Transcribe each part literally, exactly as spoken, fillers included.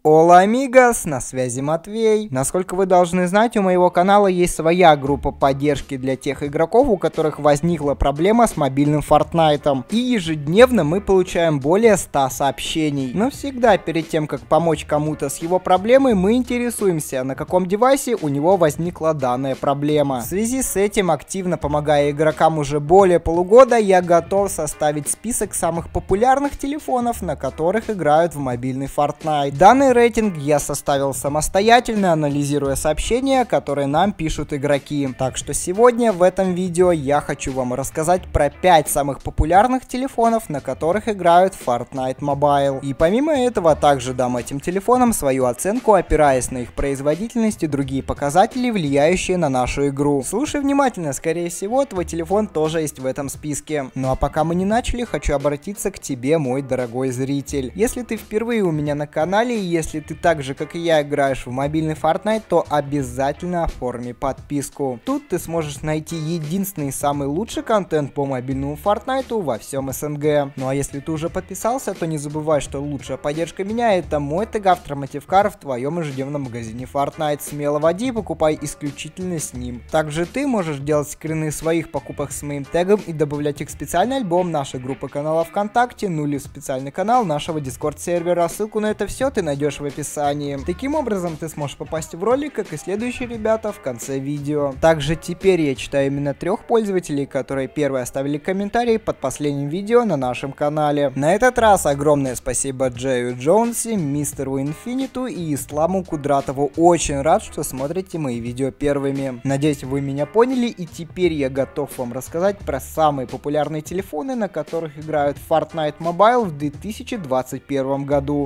Ола амигос, на связи Матвей. Насколько вы должны знать, у моего канала есть своя группа поддержки для тех игроков, у которых возникла проблема с мобильным Fortnite. И ежедневно мы получаем более ста сообщений. Но всегда перед тем, как помочь кому-то с его проблемой, мы интересуемся, на каком девайсе у него возникла данная проблема. В связи с этим, активно помогая игрокам уже более полугода, я готов составить список самых популярных телефонов, на которых играют в мобильный Fortnite. Данный рейтинг я составил самостоятельно, анализируя сообщения, которые нам пишут игроки. Так что сегодня в этом видео я хочу вам рассказать про пять самых популярных телефонов, на которых играют в Fortnite Mobile. И помимо этого также дам этим телефонам свою оценку, опираясь на их производительность и другие показатели, влияющие на нашу игру. Слушай внимательно, скорее всего твой телефон тоже есть в этом списке. Ну а пока мы не начали, хочу обратиться к тебе, мой дорогой зритель. Если ты впервые у меня на канале, и если ты так же, как и я, играешь в мобильный Fortnite, то обязательно оформи подписку. Тут ты сможешь найти единственный и самый лучший контент по мобильному Fortnite во всем СНГ. Ну а если ты уже подписался, то не забывай, что лучшая поддержка меня — это мой тег Автормативкар в твоем ежедневном магазине Fortnite. Смело вводи и покупай исключительно с ним. Также ты можешь делать скрины своих покупок с моим тегом и добавлять их в специальный альбом нашей группы канала ВКонтакте, ну или в специальный канал нашего Discord сервера. Ссылку на это все ты найдешь в описании. Таким образом ты сможешь попасть в ролик, как и следующие ребята в конце видео. Также теперь я читаю именно трех пользователей, которые первые оставили комментарий под последним видео на нашем канале. На этот раз огромное спасибо Джею Джонси, Мистеру Инфиниту и Исламу Кудратову. Очень рад, что смотрите мои видео первыми. Надеюсь, вы меня поняли, и теперь я готов вам рассказать про самые популярные телефоны, на которых играют в Fortnite Mobile в две тысячи двадцать первом году.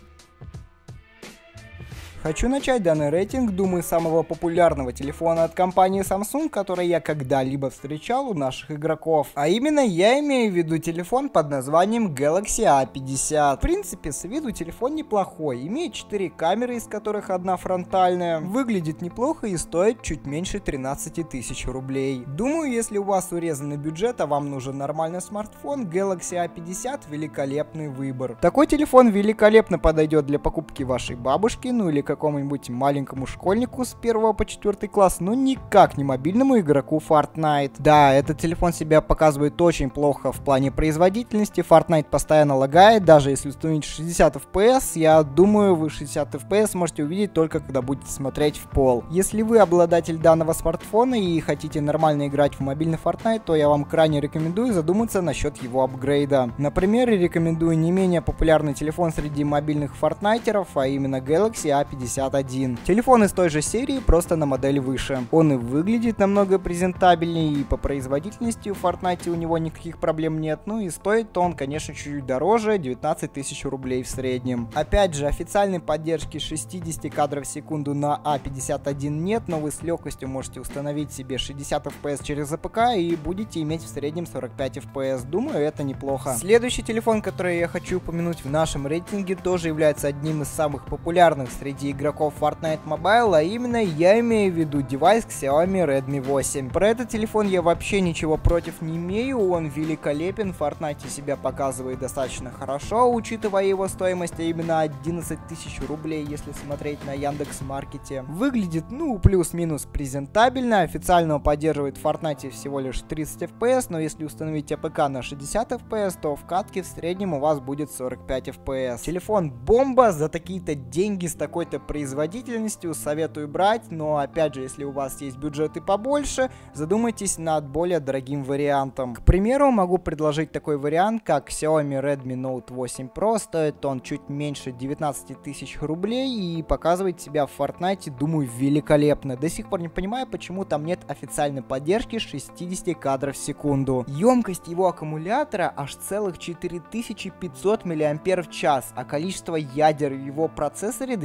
Хочу начать данный рейтинг, думаю, самого популярного телефона от компании Samsung, который я когда-либо встречал у наших игроков. А именно я имею в виду телефон под названием Galaxy а пятьдесят. В принципе, с виду телефон неплохой, имеет четыре камеры, из которых одна фронтальная. Выглядит неплохо и стоит чуть меньше тринадцати тысяч рублей. Думаю, если у вас урезанный бюджет, а вам нужен нормальный смартфон, Galaxy а пятьдесят великолепный выбор. Такой телефон великолепно подойдет для покупки вашей бабушки, ну или какому-нибудь маленькому школьнику с первого по четвёртый класс, но никак не мобильному игроку Fortnite. Да, этот телефон себя показывает очень плохо в плане производительности, Fortnite постоянно лагает, даже если установить шестьдесят эф пи эс, я думаю, вы шестьдесят эф пи эс сможете увидеть только когда будете смотреть в пол. Если вы обладатель данного смартфона и хотите нормально играть в мобильный Fortnite, то я вам крайне рекомендую задуматься насчет его апгрейда. Например, рекомендую не менее популярный телефон среди мобильных фортнайтеров, а именно Galaxy а пятьдесят один. Телефон из той же серии, просто на модель выше. Он и выглядит намного презентабельнее, и по производительности в Fortnite у него никаких проблем нет. Ну и стоит он, конечно, чуть дороже, девятнадцать тысяч рублей в среднем. Опять же, официальной поддержки шестьдесят кадров в секунду на а пятьдесят один нет, но вы с легкостью можете установить себе шестьдесят эф пи эс через эй пи ка и будете иметь в среднем сорок пять эф пи эс. Думаю, это неплохо. Следующий телефон, который я хочу упомянуть в нашем рейтинге, тоже является одним из самых популярных среди игроков Fortnite Mobile, а именно я имею в виду девайс Xiaomi Redmi восемь. Про этот телефон я вообще ничего против не имею, он великолепен, в Fortnite себя показывает достаточно хорошо, учитывая его стоимость, а именно одиннадцать тысяч рублей, если смотреть на Яндекс.Маркете. Выглядит, ну, плюс-минус презентабельно, официально он поддерживает в Fortnite всего лишь тридцать эф пи эс, но если установить эй пи ка на шестьдесят эф пи эс, то в катке в среднем у вас будет сорок пять эф пи эс. Телефон бомба, за такие-то деньги с такой-то производительностью советую брать, но опять же, если у вас есть бюджеты побольше, задумайтесь над более дорогим вариантом. К примеру, могу предложить такой вариант, как Xiaomi Redmi Note восемь Pro, стоит он чуть меньше девятнадцати тысяч рублей и показывает себя в Fortnite, думаю, великолепно. До сих пор не понимаю, почему там нет официальной поддержки шестьдесят кадров в секунду. Емкость его аккумулятора аж целых четыре тысячи пятьсот миллиампер в час, а количество ядер в его процессоре достигает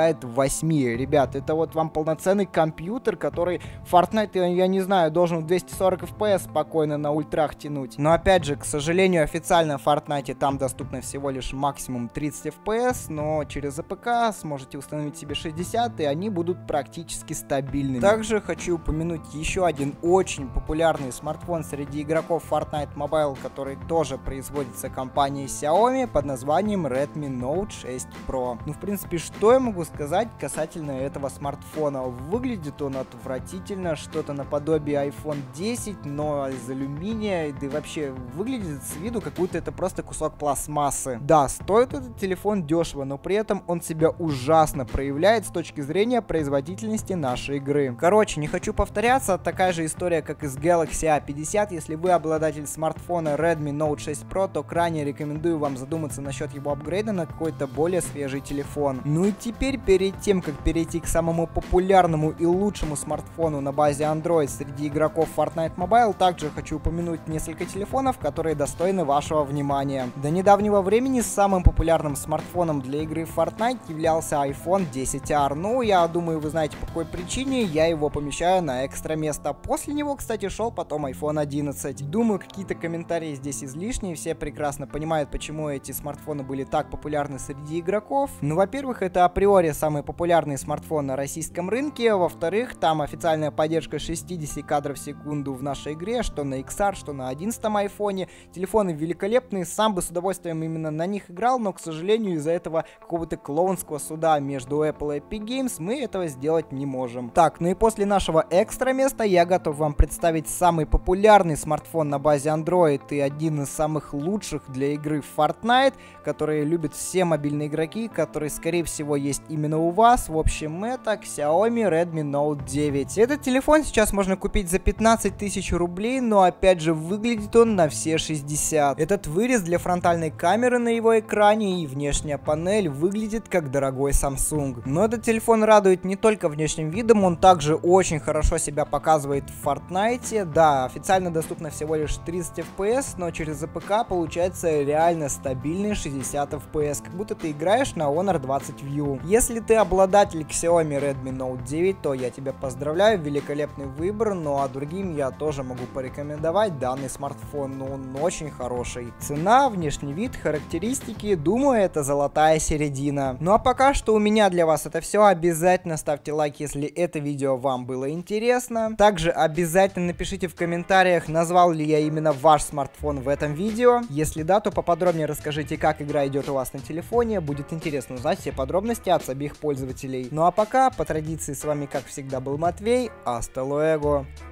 хватает восьми. Ребят, это вот вам полноценный компьютер, который Fortnite, я, я не знаю, должен двести сорок эф пи эс спокойно на ультрах тянуть. Но опять же, к сожалению, официально в Fortnite там доступно всего лишь максимум тридцать эф пи эс, но через эй пи кей сможете установить себе шестьдесят, и они будут практически стабильными. Также хочу упомянуть еще один очень популярный смартфон среди игроков Fortnite Mobile, который тоже производится компанией Xiaomi под названием Redmi Note шесть Pro. Ну, в принципе, что я могу сказать касательно этого смартфона? Выглядит он отвратительно, что-то наподобие айфон десять, но из алюминия, да и вообще выглядит с виду, как будто это просто кусок пластмассы. Да, стоит этот телефон дешево, но при этом он себя ужасно проявляет с точки зрения производительности нашей игры. Короче, не хочу повторяться, такая же история, как и с Galaxy а пятьдесят. Если вы обладатель смартфона Redmi Note шесть Pro, то крайне рекомендую вам задуматься насчет его апгрейда на какой-то более свежий телефон. Ну и теперь, перед тем, как перейти к самому популярному и лучшему смартфону на базе Android среди игроков Fortnite Mobile, также хочу упомянуть несколько телефонов, которые достойны вашего внимания. До недавнего времени самым популярным смартфоном для игры Fortnite являлся iPhone десять ар. Ну, я думаю, вы знаете, по какой причине я его помещаю на экстра место. После него, кстати, шел потом айфон одиннадцать. Думаю, какие-то комментарии здесь излишние, все прекрасно понимают, почему эти смартфоны были так популярны среди игроков. Ну, во-первых, это априори самый популярный смартфон на российском рынке, во-вторых, там официальная поддержка шестьдесят кадров в секунду в нашей игре, что на икс ар, что на одиннадцатом айфоне. Телефоны великолепные, сам бы с удовольствием именно на них играл, но, к сожалению, из-за этого какого-то клоунского суда между Apple и Epic Games мы этого сделать не можем. Так, ну и после нашего экстра места я готов вам представить самый популярный смартфон на базе Android и один из самых лучших для игры Fortnite, которые любят все мобильные игроки, который, скорее всего, есть именно у вас. В общем, это Xiaomi Redmi Note девять. Этот телефон сейчас можно купить за пятнадцать тысяч рублей, но опять же выглядит он на все шестьдесят. Этот вырез для фронтальной камеры на его экране и внешняя панель выглядит как дорогой Samsung. Но этот телефон радует не только внешним видом, он также очень хорошо себя показывает в Fortnite. Да, официально доступно всего лишь тридцать эф пи эс, но через эй пи кей получается реально стабильные шестьдесят эф пи эс, как будто ты играешь на Honor двадцать View. Если ты обладатель Xiaomi Redmi Note девять, то я тебя поздравляю, великолепный выбор, ну а другим я тоже могу порекомендовать данный смартфон, но он очень хороший. Цена, внешний вид, характеристики, думаю, это золотая середина. Ну а пока что у меня для вас это все. Обязательно ставьте лайк, если это видео вам было интересно. Также обязательно напишите в комментариях, назвал ли я именно ваш смартфон в этом видео. Если да, то поподробнее расскажите, как игра идет у вас на телефоне. Будет интересно узнать все подробности от обеих пользователей. Ну а пока, по традиции, с вами как всегда был Матвей. Hasta luego.